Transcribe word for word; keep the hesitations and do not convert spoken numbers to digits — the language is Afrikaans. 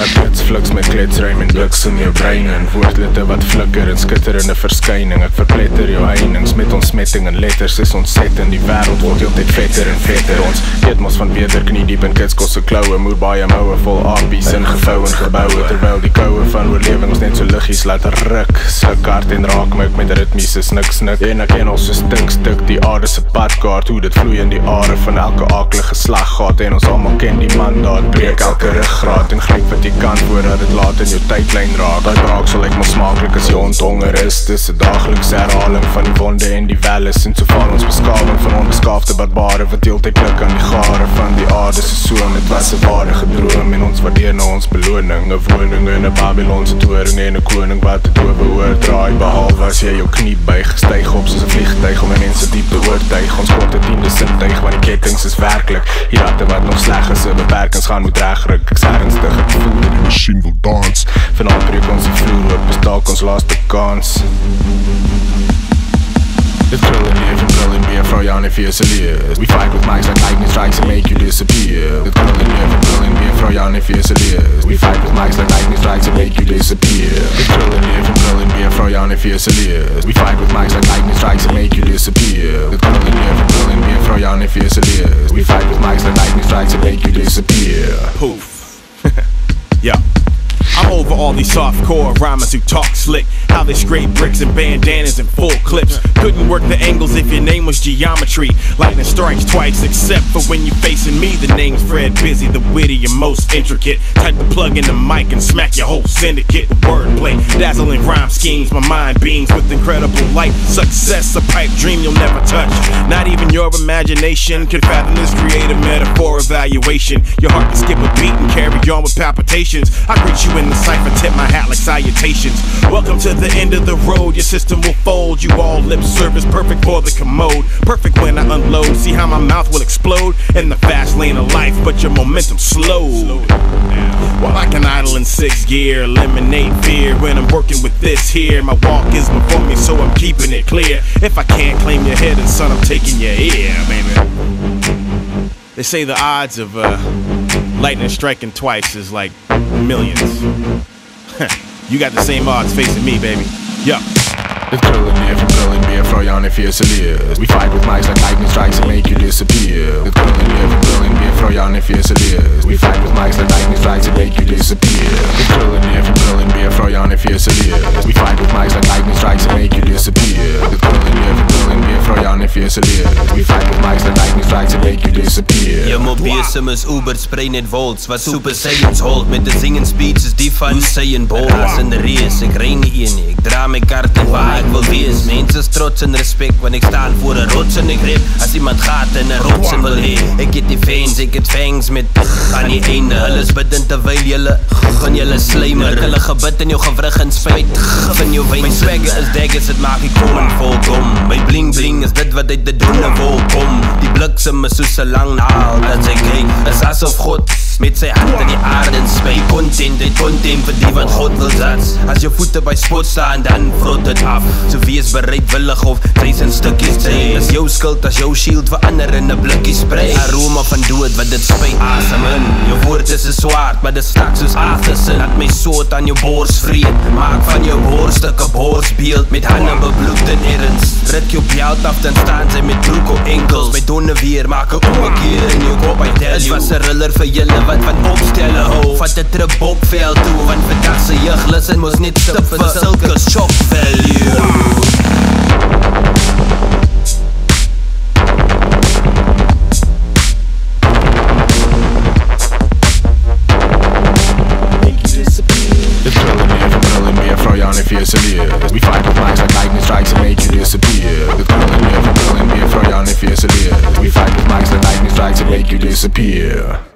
Ek klits fliks met kletsruim en bliksem jou brein in. Woordlitte wat flikker en skitterende verskyning. Ek verpletter jou heininge met ontsmetting en letters is ontsettend. Die wêreld word heeltyd vetter en vetter. Ons eet mos van beter knie diep in kitskosse kloue. Moer baie moue vol apies in gevou en gebouwe. Terwyl die koue van oorlewing ons net so liggies laat ruk. Sluk hard en raak my met ritmiese snik snik. En ek ken ons so stik stuk die aarde se padkaart. Hoe dit vloei in die are van elke akelige slaggat. En ons almal ken die mandaat. Breek elke ruggraat en gryp wat jy kan voordat dit laat in jou tydlyn raak. Daai braak sal ek maar smaaklik as jy onthonger is. Dis 'n daaglikse herhaling van die wonde en die welles. En so val ons beskawing van onbeskaafde barbare wat heeltyd klik aan die gare van die aarde se soom. Dit was 'n ware gedroom en ons waardeer na ons beloning. 'n Woning in 'n Babylonse toring en 'n koning wat dit oorbehoort draai. Behalwe as jy jou knie buig, gestyg op soos 'n vliegtuig om mense diep te oortuig. Ons kort 'n tiende sintuig want die kettings is werklik. Die ratte wat nog sleg is, beperkings gaan moet regryk. Ek sê ernstig, ek voel dat die masjien wil dans. Vanaand breek ons die vloer op, bestalk ons laaste kans. Dit krul en leef en krul en weer, vrou jou nie fees lees. We fight with mics like lightning strikes and make you disappear. Dit krul en leef en krul en weer, vrou jou nie fees lees. We fight with mics like lightning strikes and make you disappear. Dit krul en leef en krul en weer, vrou jou nie fees lees. We fight with mics like lightning strikes and make you disappear. Dit krul en leef en krul en weer, vrou jou nie fees lees. We fight with mics like lightning strikes and make you disappear. Poof. Yeah. I'm over all these softcore rhymers who talk slick. How they scrape bricks and bandanas and full clips. Couldn't work the angles if your name was geometry. Lightning strikes twice, except for when you're facing me. The name's Fred Busy, the witty and most intricate. Type to plug in the mic and smack your whole syndicate. Wordplay, dazzling rhyme schemes. My mind beams with incredible light. Success, a pipe dream you'll never touch. Not even your imagination can fathom this creative metaphor evaluation. Your heart can skip a beat and carry on with palpitations. I greet you in the cipher, tip my hat like salutations. Welcome to the end of the road, your system will fold. You all lip service, perfect for the commode. Perfect when I unload, see how my mouth will explode. In the fast lane of life, but your momentum slowed. While I can idle in sixth gear, eliminate fear when I'm working with this here. My walk is before me, so I'm keeping it clear. If I can't claim your head, then son, I'm taking your ear, baby. They say the odds of uh, lightning striking twice is like millions. You got the same odds facing me, baby. Yo. Dit krul en leef en krul en weer, vrou jou nie fees lees. We fight with mics like lightning strikes and make you disappear. Dit krul en leef en krul en weer, vrou jou nie fees lees. We fight with mics like lightning strikes and make you disappear. Dit krul en leef en krul en weer, vrou jou nie fees lees. We fight with mics like lightning strikes and make you disappear. Dit krul en leef en krul en weer, vrou jou nie fees lees. We fight with mics like lightning strikes and make you disappear. Jou mobiesem is Uber, spray net volts. Wat super saiyans hold met de zingen speech is die van Usain Bolt. As in de race, ek rein nie een nie. Ek dra my kaart en waar ek wil wees. Mense is trots en respect wanneer ek staan voor 'n rots en ek rip. As iemand gaat en 'n rots en wil hê. Ek het die fans, ek het fangs met aan die einde. Hulle is bidden terwyl julle van julle slymer. Hulle gebid in jou gewrig en spyt van jou wyn. My swagger is daggers, dit maak ek kom en volkom. My bling bling is dit wat uit die donne wil kom. Die bliksem is soos 'n lang naal. Dat ek kyk, is asof God met sy hand in die aarde en spy content, dit content vir die wat God wil zats. As jou voete by spot staan, dan vrot het af. So wees bereidwillig of duisend stukkies tree. Is jou skuld as jou shield verander in 'n blikkie spray. Aroma van dood wat dit spuit asem in. Jou woord is 'n swaard, maar dit stak soos afgesin. Laat my soort aan jou bors vreet. Maak van jou borstuk 'n borsbeeld met hande bebloed en erns. Rit jou belt af, dan staan sy met broek op enkels. My donne weer maak 'n ommekeer in jou kop. I tell you, is was 'n riller vir julle wat van opstelle hou. Vat 'n trip Bokveld toe, want vandag se jeug listen mos net sip vir sulke shock value. We fight with mics like lightning strikes and make you disappear. Dit krul en leef en krul en weer, vrou jou nie fees lees. We fight with mics like lightning strikes and make you disappear.